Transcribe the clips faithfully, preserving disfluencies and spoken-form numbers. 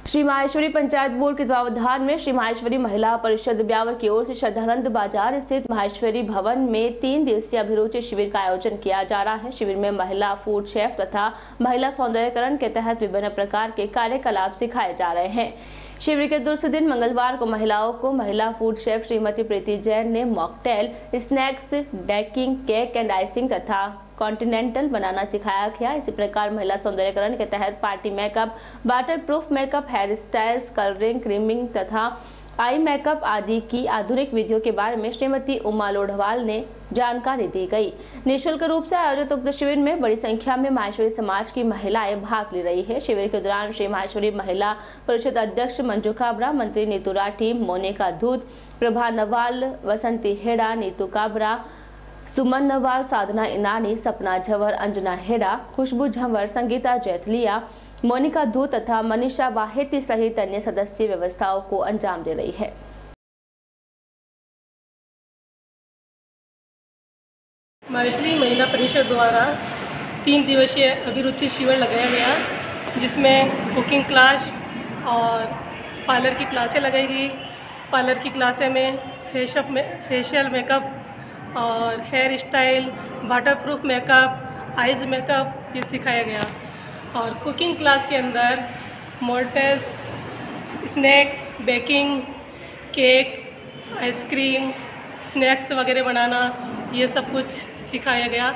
Shri Maheshwari panchayat board के तत्वावधान में श्री माहेश्वरी महिला परिषद ब्यावर की ओर से श्रद्धानंद बाजार स्थित माहेश्वरी भवन में तीन दिवसीय अभिरुचि शिविर का आयोजन किया जा रहा है। शिविर में महिला फूड शेफ तथा महिला सौंदर्यकरण के तहत विभिन्न प्रकार के कार्यकलाप सिखाए जा रहे हैं। शिविर के दूसरे दिन मंगलवार को महिलाओं को महिला फूड शेफ श्रीमती प्रीति जैन ने mocktail, snacks, baking, cake and icing तथा कॉन्टिनेंटल बनाना सिखाया गया। इसी प्रकार महिला सौंदर्यकरण के तहत party makeup, water proof makeup, hair styles, colouring, creaming तथा आई मेकअप आदि की आधुनिक विधियों के बारे में श्रीमती उमा लोढ़वाल ने जानकारी दी गई। निःशुल्क रूप से आयोजित उक्त शिविर में बड़ी संख्या में माहेश्वरी समाज की महिलाएं भाग ले रही है। शिविर के दौरान श्री माहेश्वरी महिला परिषद अध्यक्ष मंजू काबरा, मंत्री नीतू राठी, मोनिका दूध, प्रभा नवाल, वसंती हेड़ा, नीतू काबरा, सुमन नवाल, साधना इनानी, सपना झंवर, अंजना हेड़ा, खुशबू झंवर, संगीता जैतलिया, मोनिका दूध तथा मनीषा बाहेती सहित अन्य सदस्य व्यवस्थाओं को अंजाम दे रही है। माहेश्वरी महिला परिषद द्वारा तीन दिवसीय अभिरुचि शिविर लगाया गया, जिसमें कुकिंग क्लास और पार्लर की क्लासें लगाई गई। पार्लर की क्लासें में फेशअप में फेशियल मेकअप और hair style, waterproof makeup, eyes makeup ये सिखाया गया। और कुकिंग क्लास के अंदर मोल्टेस, snack, baking, cake, ice cream, snacks वगैरह बनाना ये सब कुछ सिखाया गया।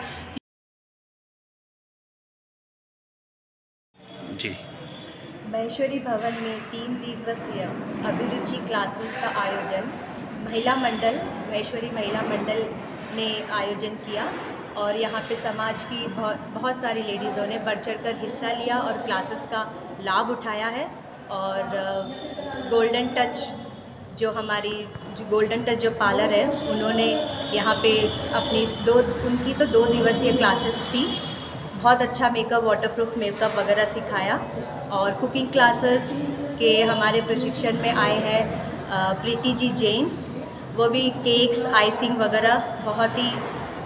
जी माहेश्वरी भवन में तीन दिवसीय अभिरुचि क्लासेस का आयोजन महिला मंडल माहेश्वरी महिला मंडल ने आयोजन किया और यहाँ पे समाज की बहुत बहुत सारी लेडीज़ों ने बढ़ चढ़ कर हिस्सा लिया और क्लासेस का लाभ उठाया है। और गोल्डन टच जो हमारी जो गोल्डन टच जो पार्लर है, उन्होंने यहाँ पे अपनी दो उनकी तो दो दिवसीय क्लासेस थी। बहुत अच्छा मेकअप, वाटरप्रूफ मेकअप वगैरह सिखाया। और कुकिंग क्लासेस के हमारे प्रशिक्षण में आए हैं प्रीति जी जैन, वो भी केक्स, आइसिंग वगैरह बहुत ही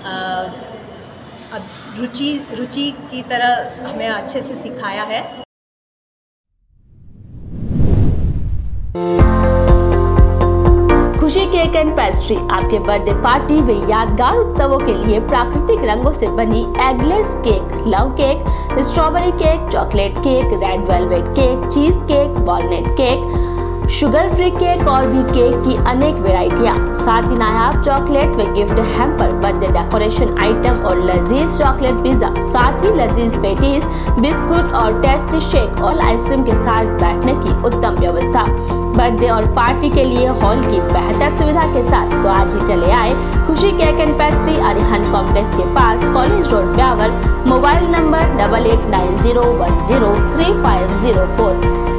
रुचि रुचि की तरह हमें अच्छे से सिखाया है। खुशी केक एंड पेस्ट्री आपके बर्थडे पार्टी व यादगार उत्सवों के लिए प्राकृतिक रंगों से बनी eggless cake, love cake, strawberry cake, chocolate cake, red velvet cake, cheese cake, walnut cake, sugar free cake और भी केक की अनेक वैरायटियां, साथ ही नायाब चॉकलेट व gift hamper, birthday decoration item और लजीज चॉकलेट पिज्जा, साथ ही लजीज पेटीज, बिस्कुट और टेस्टी शेक और आइसक्रीम के साथ बैठने की उत्तम व्यवस्था। बर्थडे और पार्टी के लिए हॉल की बेहतर सुविधा के साथ तो आज ही चले आए Khushi cake and pastry, Arihant complex के पास, college road, Beawar. Mobile number double eight nine zero one zero three five zero four.